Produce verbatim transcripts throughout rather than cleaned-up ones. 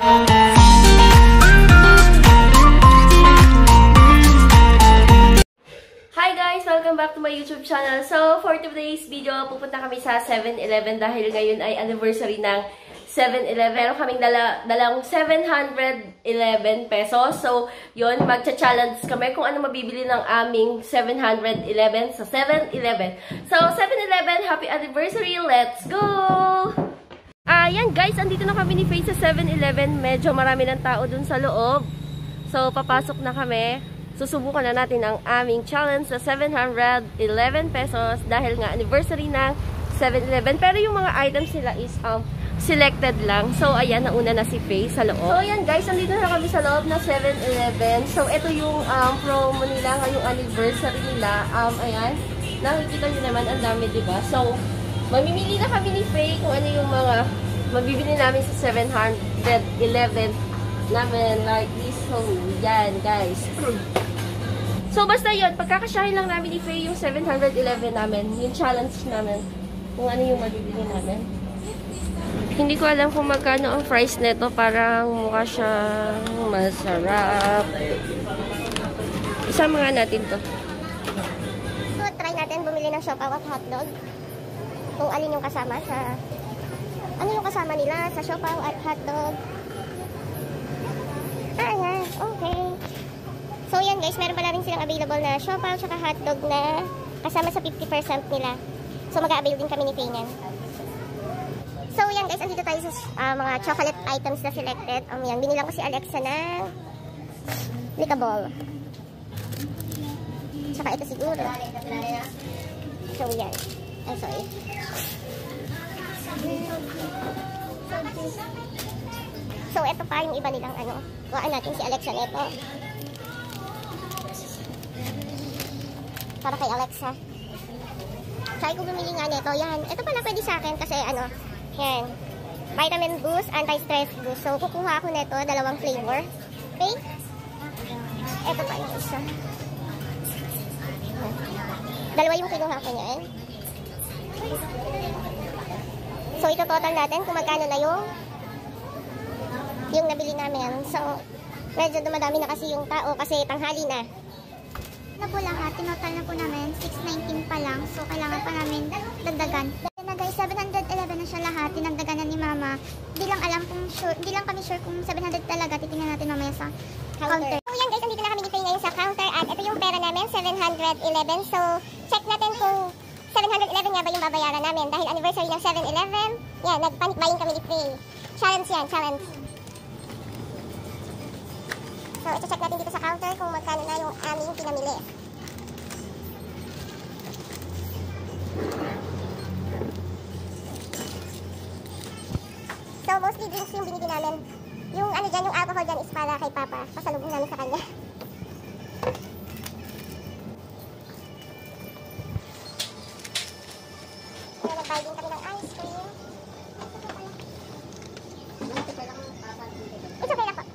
Hi guys! Welcome back to my YouTube channel. So, for today's video, pupunta kami sa seven eleven dahil ngayon ay anniversary ng seven eleven. Meron kaming dala, dalang seven hundred eleven pesos. So, yun, magcha-challenge kami kung ano mabibili ng aming seven hundred eleven sa seven eleven. So, seven eleven, happy anniversary! Let's go! Ayan guys, andito na kami ni Faye sa seven eleven. Medyo marami ng tao dun sa loob. So, papasok na kami. Susubukan na natin ang aming challenge sa seven hundred eleven pesos dahil nga anniversary ng seven eleven. Pero yung mga items nila is um, selected lang. So, ayan, nauna na si Faye sa loob. So, ayan guys, nandito na kami sa loob na seven eleven. So, ito yung um, promo nila ngayong anniversary nila. Um, ayan, nakikita nyo naman, ang dami, diba? So, mamimili na kami ni Faye kung ano yung mga mabibili namin sa seven hundred eleven namin, like this. So, yan guys. So, basta yun, pagkakasyahin lang namin ni Faye yung seven hundred eleven namin, yung challenge namin, kung ano yung mabibili namin. Hindi ko alam kung magkano ang price nito, parang mukha siyang masarap. Isama nga natin to. So, try natin bumili ng siopaw at hotdog. Kung alin yung kasama sa, ano yung kasama nila sa siopaw at hotdog. Ah, yan. Okay. So, yan guys, meron pala rin silang available na siopaw at hotdog na kasama sa fifty percent nila. So, mag-a-avail din kami ni Faye niyan. So, yan guys, andito tayo sa uh, mga chocolate items na selected. Um, yan, binilang ko si Alexa ng lickable. Tsaka ito siguro. So, yan. I'm sorry. So, ito pa yung iba nilang ano. Kuhaan natin si Alexa nito. Para kay Alexa. Try ko bumili nga nito. Yan. Ito pala pwede sa akin kasi ano, yan. Vitamin Boost, Anti-Stress Boost. So, kukuha ako nito, dalawang flavor. Okay? Ito pa yung isa. Dalawa yung kinuha ko niyan. So, ito total natin kung magkano na yung yung nabili namin. So, medyo dumadami na kasi yung tao kasi tanghali na. Na po lahat, tinotal na po namin, six nineteen pa lang. So, kailangan pa namin dagdagan. Dahil na guys, seven hundred eleven na siya lahat. Tinagdagan na ni Mama. Hindi lang alam kung sure, hindi lang kami sure kung seven hundred talaga. Titingnan natin mamaya sa counter. So, yan guys, andito na kami ni Faye ngayon sa counter. At ito yung pera namin, seven hundred eleven. So, check natin kung seven hundred eleven nga ba yung babayaran namin. Dahil anniversary ng seven eleven. Yan, nag-panic buying kami ni Faye. Challenge yan, challenge. So, ito-check natin dito sa counter kung magkano na yung aming pinamili. So, mostly drinks yung binili namin. Yung ano dyan, yung alcohol dyan is para kay Papa. Pasalubong namin sa kanya. So, nag-buy din kami ng ice cream. It's okay lang po.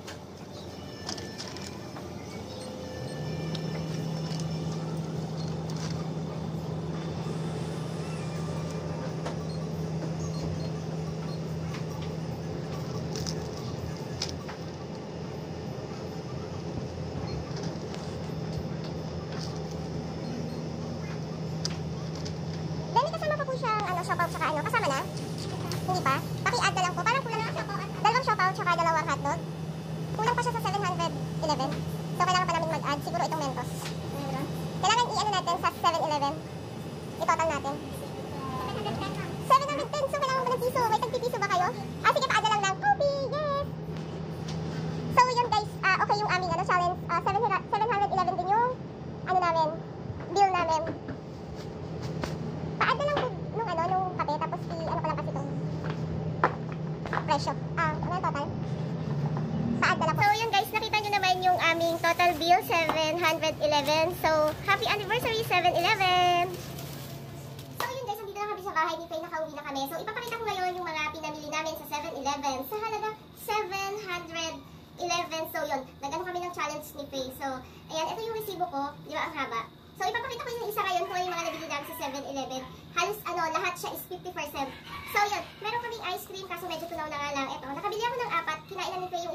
Siopaw tsaka ano, kasama na? Hindi pa? Paki-add na lang po. Parang kulang na dalawang siopaw tsaka dalawang hotdog. Kulang pa siya sa seven hundred eleven. So, kailangan pa namin mag-add. Siguro itong Mentos. Kailangan i-ano natin sa seven eleven. I-total natin. seven hundred ten. So, kailangan mo ng piso. May tagpipiso ba kayo? Ah, sige, pa-add na lang ng coffee. Yes! So, yun guys. Uh, okay yung aming ano, challenge. Uh, seven hundred eleven din yung ano namin. Bill namin. Pa-add na lang po nung ano, nung kape, tapos i-ano ko lang kasi itong presyo. Ah, ano yung total? Pa-add na lang po. So, yun guys, nakita nyo naman yung aming total bill, seven hundred eleven. So, happy anniversary, seven eleven! So, yun guys, nandito na kami sa bahay ni Faye, nakauwi na kami. So, ipapakita ko ngayon yung mga pinamili namin sa seven eleven sa halaga seven hundred eleven. So, yun, nag-ano kami ng challenge ni Faye. So, ayan, ito yung resibo ko, di ba, ang haba. So, ipapakita ko yung isa ngayon kung ano yung mga nabili namin sa seven eleven. Halos, ano, lahat siya is fifty percent. So, yun, meron kaming ice cream, kaso medyo tunaw na nga lang. Ito, nakabili ako ng apat, kinain na ni Faye yung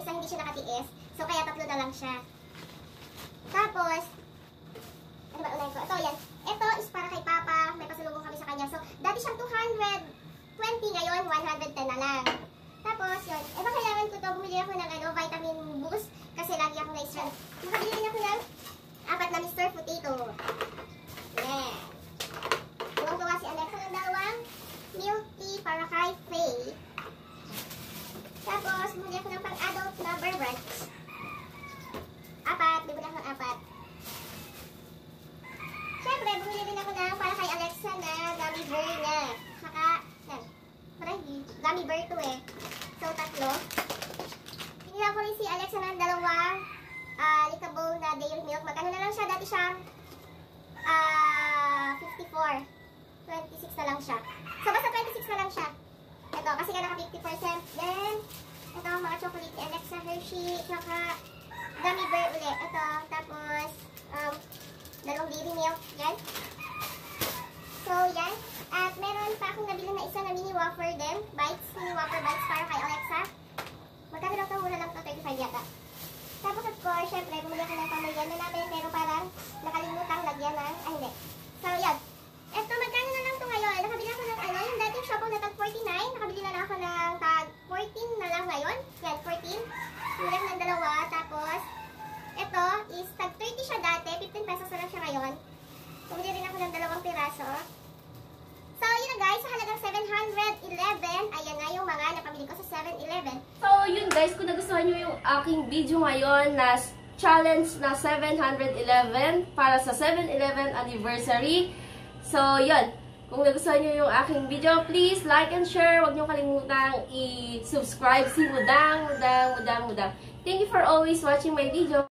So, kaya tatlo na lang siya. Tapos, ano ba unahin ko? Ito, yan. Ito is para kay Papa. May pasalubong kami sa kanya. So, dati siyang two hundred twenty, ngayon one hundred ten na lang. Tapos, yun. Eh, ba kailangan ko to? Bumili ako ng ano, vitamin boost. Kasi lagi ako na-stress. Nakabili din ako ng apat na Mister Potato. Yan. Tuwang-tuwa si Alexa ng dalawang milk tea para kay Faye. Tapos, bumili ako ng pang-adult na Bear Brunch. Apat. Bumili ako ng apat. Siyempre, bumili din ako ng para kay Alexa na gummy bear niya. Saka, yan. Parang gummy bear to eh. So, tatlo. Pinila ko rin si Alexa ng dalawang uh, likable na dairy milk. Magkano na lang siya? Dati siyang uh, fifty-four. twenty-six na lang siya. So, basta twenty-six na lang siya. Ito, kasi ka naka fifty percent. Then, ito, mga chocolate ni Alexa Hershey. Saka, gummy bear ulit. Ito, tapos, um, dalawang dairy milk. Yan. So, yan. At meron pa akong nabili na isa na mini wafer din. Bites. Mini wafer bites para kay Alexa. Magkano lang ito? Mura lang ito. thirty-five yata. Tapos, of course, syempre, bumili ako ng pamilya na namin. Pero parang nakalimutang lagyan ng, ah, hindi. So, yan. Ito, magkano na lang ito ngayon? Nakabili ako ng ano, yung dating shopong na tag forty-nine. Nakabili na lang ako ng tag fourteen na lang ngayon. Yan, fourteen. Bumili ako ng dalawa. Tapos, ito is tag thirty siya dati. fifteen pesos na lang siya ngayon. Bumili rin ako ng dalawang piraso. So, yun na guys. Sa halagang seven hundred eleven, ayan na yung mga napamili ko sa seven eleven. So, yun guys. Kung nagustuhan nyo yung aking video ngayon na challenge na seven hundred eleven para sa seven eleven anniversary. So, yun. Kung nagustuhan nyo yung aking video, please like and share. Huwag nyo kalimutang i-subscribe si Mudang, Mudang, Mudang, Mudang. Thank you for always watching my video.